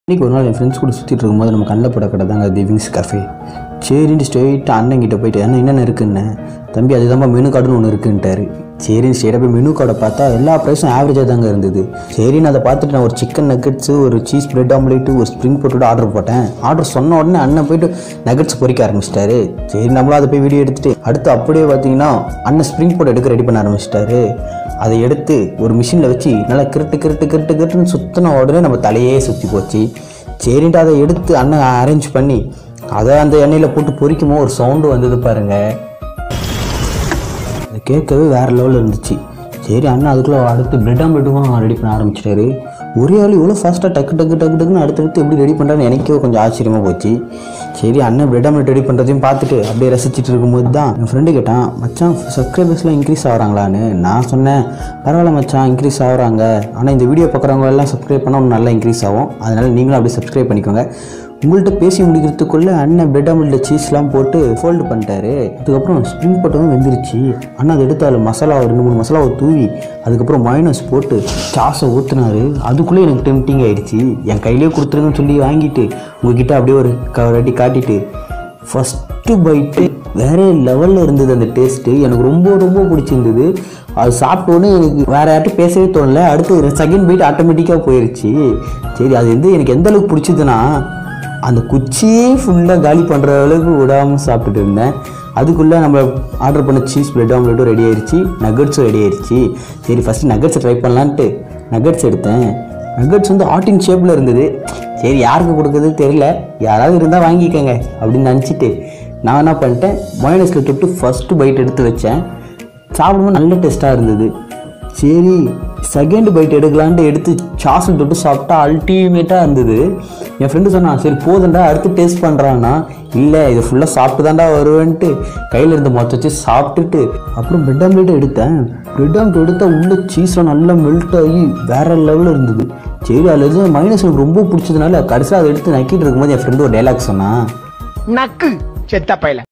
இன்றைக்கி ஒரு நாள் என் ஃப்ரெண்ட்ஸ் கூட சுற்றிட்டு இருக்கும்போது நம்ம கண்ணில் போட கடை தாங்க தி விங்ஸ் கஃபே. சரின்னு ஸ்ட்ரெயிட்டாக அண்ணங்கிட்ட போயிட்டு அண்ணன் என்னென்ன இருக்குன்னு, தம்பி அதுதான்ப்பா மெனு கார்டுன்னு ஒன்று இருக்குன்ட்டாரு. சரின்னு ஸ்ட்ரெயிட்டாக போய் மெனு கார்டை பார்த்தா எல்லா ப்ரைஸும் ஆவரேஜாக தாங்க இருந்தது. சரின்னு அதை பார்த்துட்டு நான் ஒரு சிக்கன் நக்கெட்ஸு, ஒரு சீஸ் பிரெட் ஆம்லேட்டு, ஒரு ஸ்ப்ரிங் போட்டு ஆர்டர் போட்டேன். ஆர்டர் சொன்ன உடனே அண்ணன் போய்ட்டு நக்கெட்ஸ் பொறிக்க ஆரம்பிச்சிட்டாரு. சரி நம்மளும் அதை போய் வீடியோ எடுத்துகிட்டு அடுத்து அப்படியே பார்த்தீங்கன்னா அண்ணன் ஸ்ப்ரிங் போட்டு எடுக்க ரெடி பண்ண ஆரம்பிச்சிட்டாரு. அதை எடுத்து ஒரு மிஷினில் வச்சு நல்லா கிருட்டுன்னு சுற்றின உடனே நம்ம தலையே சுற்றி போச்சு. சரின்ட்டு அதை எடுத்து அண்ணன் அரேஞ்ச் பண்ணி அதை அந்த எண்ணெயில் போட்டு பொரிக்குமோ ஒரு சவுண்டு வந்தது பாருங்கள். அதை கேட்கவே வேறு லெவலில் இருந்துச்சு. சரி அண்ணன் அதுக்குள்ளே அடுத்து பிரெட் ஆம்லேட்டும் ரெடி பண்ண ஆரம்பிச்சிட்டாரு. ஒரே ஆள் இவ்வளோ ஃபாஸ்ட்டாக டக்குன்னு அடுத்தடுத்து எப்படி ரெடி பண்ணுறான்னு எனக்கே கொஞ்சம் ஆச்சரியமாக போச்சு. சரி அண்ணன் பிரெட் ஆம்லேட் ரெடி பண்ணுறதையும் பார்த்துட்டு அப்படியே ரசிச்சுட்டு இருக்கும்போது தான் என் ஃப்ரெண்டு கேட்டான், மச்சான் சப்ஸ்கிரைபர்ஸ்லாம் இன்க்ரீஸ் ஆகிறாங்களான்னு. நான் சொன்னேன், பரவாயில்ல மச்சான் இன்க்ரீஸ் ஆகிறாங்க, ஆனால் இந்த வீடியோ பார்க்குறவங்க எல்லாம் சப்ஸ்கிரைப் பண்ணால் ஒன்று நல்லா இன்க்ரீஸ் ஆகும், அதனால் நீங்களும் அப்படியே சப்ஸ்கிரைப் பண்ணிக்கோங்க. உங்கள்கிட்ட பேசி முடிக்கிறதுக்குள்ளே அண்ணன் பிரெட் ஆம்லேட்டில் சீஸ்லாம் போட்டு ஃபோல்டு பண்ணிட்டாரு. அதுக்கப்புறம் ஸ்ப்ரிங் போட்டதும் வெந்துருச்சு. அண்ணன் அதை எடுத்து அதில் மசாலா 2-3 மசாலாவை தூவி அதுக்கப்புறம் மைனஸ் போட்டு சாஸை ஊற்றினாரு. அதுக்குள்ளே எனக்கு டெம்டிங் ஆகிடுச்சு. என் கையிலே கொடுத்துருங்கன்னு சொல்லி வாங்கிட்டு உங்ககிட்ட அப்படியே ஒரு வாட்டி காட்டிட்டு ஃபஸ்ட்டு பைட்டு வேறு லெவலில் இருந்தது. அந்த டேஸ்ட்டு எனக்கு ரொம்ப பிடிச்சிருந்தது. அது சாப்பிட்டோன்னே எனக்கு வேறு யார்ட்டும் பேசவே தோணலை. அடுத்து செகண்ட் பைட் ஆட்டோமேட்டிக்காக போயிடுச்சு. சரி அது எனக்கு எந்த அளவுக்கு பிடிச்சதுன்னா, அந்த குச்சியே ஃபுல்லாக காலி பண்ணுற அளவுக்கு விடாமல் சாப்பிட்டுட்டு இருந்தேன். அதுக்குள்ளே நம்ம ஆர்டர் பண்ண சீஸ் பிரெட் ஆம்லேட்டும் ரெடி ஆயிடுச்சு, நக்கட்ஸும் ரெடி ஆயிடுச்சு. சரி ஃபஸ்ட்டு நக்கட்ஸை ட்ரை பண்ணலான்ட்டு நக்கட்ஸ் எடுத்தேன். நக்கட்ஸ் ஆட்டின் ஷேப்பில் இருந்தது. சரி யாருக்கு கொடுக்குறது தெரியல, யாராவது இருந்தால் வாங்கிக்கோங்க அப்படின்னு நினச்சிட்டு நான் என்ன பண்ணிட்டேன், மயோனைஸில் தொட்டு ஃபஸ்ட்டு பைட் எடுத்து வச்சேன். சாப்பிடும்போது நல்ல டேஸ்ட்டாக இருந்தது. சரி செகண்ட் பைட் எடுக்கலான்ட்டு எடுத்து சாஸில் தொட்டு சாப்பிட்டா அல்டிமேட்டாக இருந்தது. என் ஃப்ரெண்டு சொன்னான், சரி போதுண்டா அடுத்து டேஸ்ட் பண்ணுறான்னா, இல்லை இது ஃபுல்லாக சாப்பிட்டு தான்டா வருவேன்ட்டு கையில் இருந்த மொத்த வச்சு சாப்பிட்டுட்டு அப்புறம் பிரெட் ஆம்லேட்டை எடுத்தேன். பிரெட் ஆம்லேட் எடுத்தால் உள்ள சீஸ்லாம் நல்லா மெல்ட் ஆகி வேறு லெவலில் இருந்தது. சரி அதில் இருந்து மைனஸ் எனக்கு ரொம்ப பிடிச்சதுனால கடைசியாக அதை எடுத்து நக்கிட்டு இருக்கும்போது என் ஃப்ரெண்டு ஒரு டைலாக் சொன்னான், நக்கு செத்த பையல.